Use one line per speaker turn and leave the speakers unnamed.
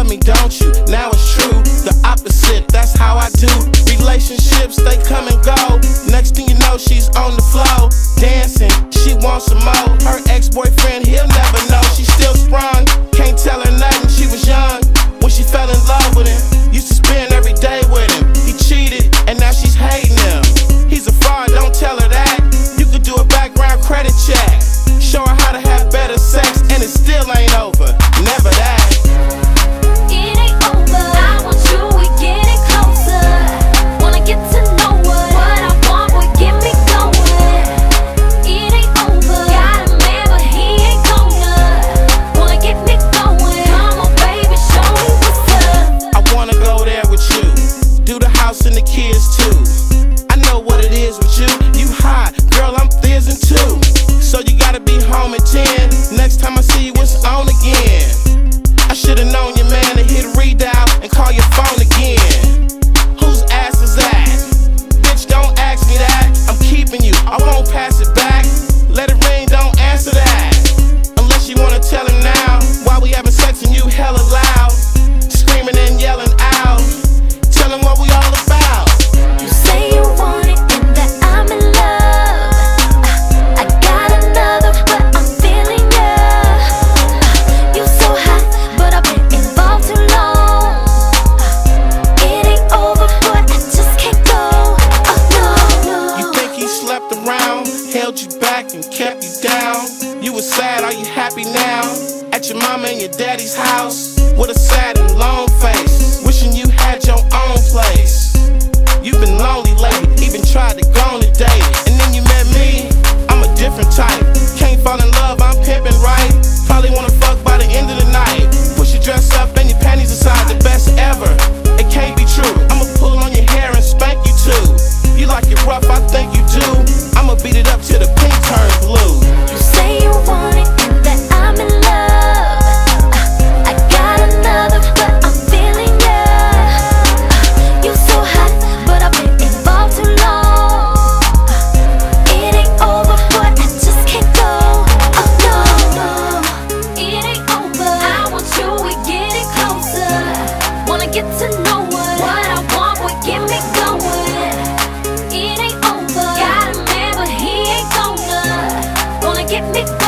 me, don't you? Now it's true, the opposite, that's how I do. Relationships, they come and go. Next thing you know, she's on the floor, dancing, she wants some more. Her ex-boyfriend, he'll never know. She's still sprung, can't tell her nothing. She was young when she fell in love with him. Used to spend every day with him. He cheated, and now she's hating him. He's a fraud, don't tell her that. You could do a background credit check, show her how to have better sex, and it still ain't over. Never that.
It ain't over. I want you, we getting closer. Wanna get to know what I want, boy, get me going. It ain't over. Got a man, but he ain't gonna wanna get me going. Come on, baby, show me what's up.
I wanna go there with you, do the house and the kids too. I know what it is with you. You hot, girl, I'm fizzing too. So you gotta be home at 10. Next time I see you, it's on again. I should've known your man to hit redial and call your phone again. Whose ass is that? Bitch, don't ask me that. I'm keeping you, I won't pass it back. Let it ring, don't answer that. Unless you wanna tell him now, while we having sex and you hella loud, screaming and yelling out. Tell him what we all about.
You say you want it and that I'm in love. I got another, but I'm feeling you. You so hot, but I've been involved too long. It ain't over, boy, I just can't go. Oh no.
You think he slept around, held you back and kept you down? You were sad, are you happy now? At your mama and your daddy's house, with a sad and lone face, wishing you had your own place. You've been lonely lately, even tried to go on a date, and then you met me. I'm a different type, can't fall in love, I'm pimping right. Probably wanna fuck by the end of the night. Push your dress up and your panties aside, the best ever. It can't be true, I'ma pull on your hair and spank you too. You like it rough, I think you do. I'ma beat it up till the pink turns blue.
You say you want it and that I'm in love. I got another, but I'm feeling you. You so hot, but I've been involved too long. It ain't over, boy, I just can't go. Oh no. It ain't over. I want you, we getting closer. Wanna get to know what I want, boy, get me going. It ain't over. Got a man, but he ain't gonna get me